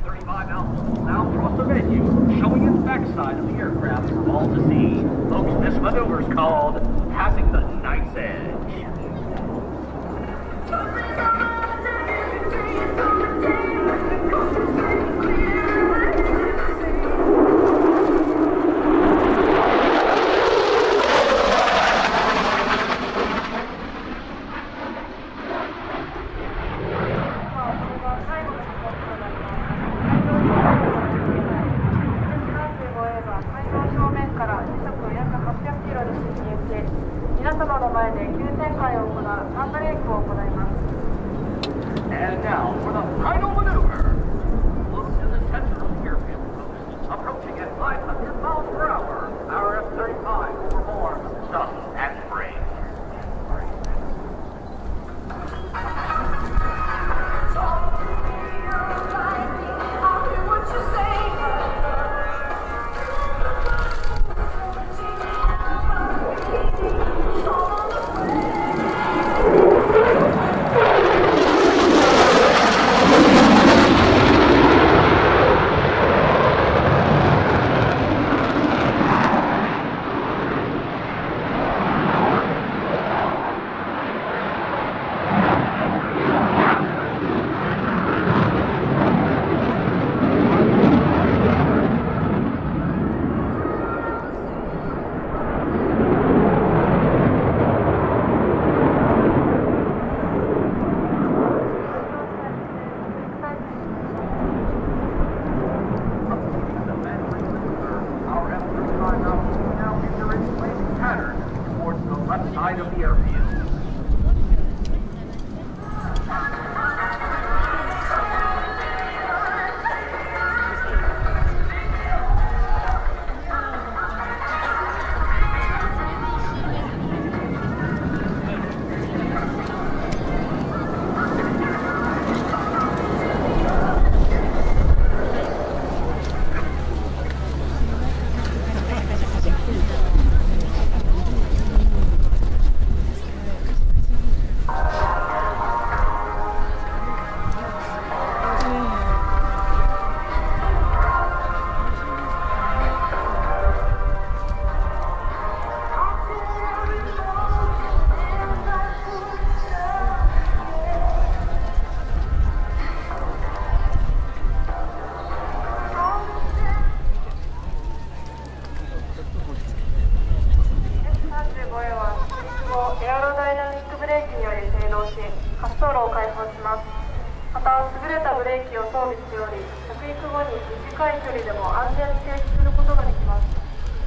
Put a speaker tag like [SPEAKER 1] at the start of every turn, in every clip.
[SPEAKER 1] F-35 Alpha will now cross the venue, showing its backside of the aircraft for all to see. Folks, this maneuver is called passing the knife's edge. And now for the final maneuver. Look to the center of the airfield. Approaching at 500 miles per hour. Our F-35 will perform stop and brake. Side of the airfield.
[SPEAKER 2] エアロダイナミックブレーキにより制動し、滑走路を開放します。また、優れたブレーキを装備しており、着陸後に短い距離でも安全に停止することができます。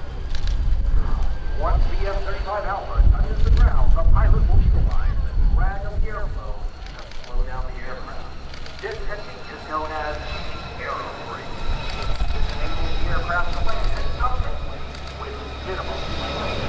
[SPEAKER 1] Once the F-35 Alpha touches the ground, the pilot will utilize the drag of the airflow to slow down the aircraft. This technique is known as aerobrake. This enables the aircraft to land comfortably with minimal weight.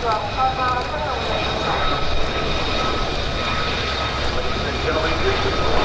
[SPEAKER 2] は看板ありがとうございました。
[SPEAKER 1] Ladies and gentlemen, this is